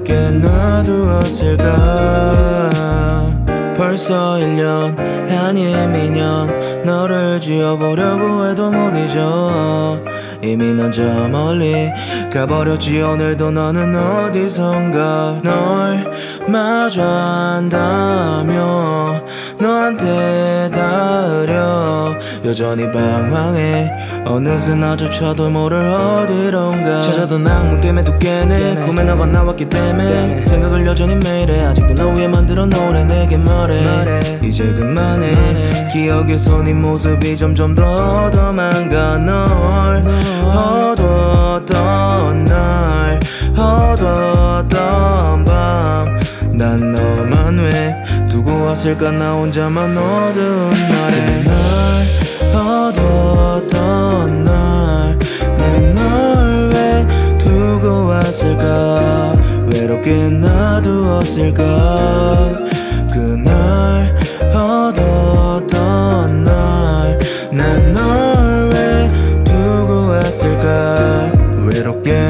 외롭게 놔두었을까. 벌써 1년 아님 2년 너를 지워보려고 해도 못 잊어. 이미 넌 저 멀리 가버렸지. 오늘도 너는 어디선가 널 마주 한다며 너한테 닿으려 여전히 방황해. 어느새 나조차도 모를 어디론가 찾아도 악몽 때문에 또 깨네. 꿈에 너가 나왔기 때문에 생각을 여전히 매일 해. 아직도 너 위해 만들어 노래 내게 말해. 이제 그만해. 기억에서 네 모습이 점점 더 얻어만가. 널 어두웠던 날 어두웠던 밤 난 너만 왜 두고 왔을까. 나 혼자만 어두운 날에 날 어두웠던 날 난 널 왜 두고 왔을까. 외롭게 놔두었을까. 그날 어두웠던 날 난 널 왜 두고 왔을까. 외롭게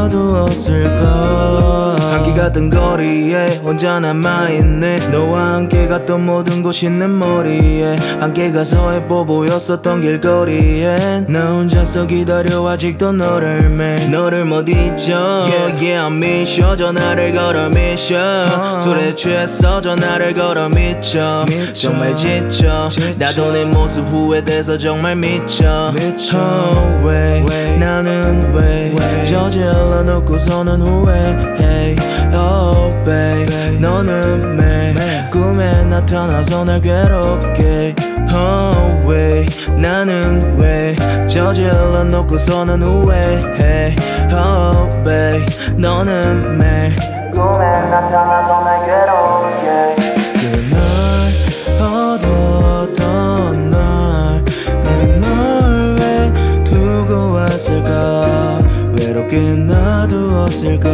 놔두었을까. 한기 같은 거리에 혼자 남아있네. 너와 함께 갔던 모든 곳이 내 머리에 함께 가서 예뻐 보였었던 길거리에 나 혼자서 기다려 아직도 너를 매일 너를 못 잊어. Yeah I miss you. 전화를 걸어 miss you. 술에 취해서 전화를 걸어 미쳐. 정말 지쳐. 나도 내 모습 후회돼서 정말 미쳐. Oh way 나는 왜 저질러 놓고서는 후회해. Oh babe 너는 매 꿈에 나타나서 날 괴롭게. Oh way 나는 왜 저질러 놓고서는 후회해. Oh babe 너는 매 꿈에 나타나서 날 괴롭게. 그날 어두웠던 날 난 널 왜 두고 왔을까. 외롭게 놔두었을까.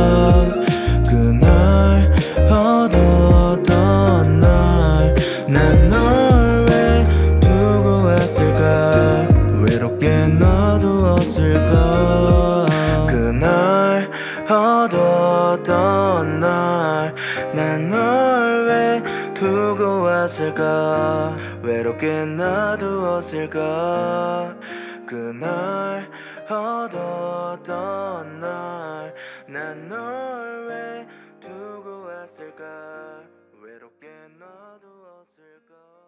그날 어두웠던 날 난 널 왜 두고 왔을까. 외롭게 놔두었을까. 그날 어두웠던 날 난 널 왜 두고 왔을까. 외롭게 놔두었을까. 그날 어두웠던 날 난 널 왜 두고 왔을까. 외롭게 놔두었을까.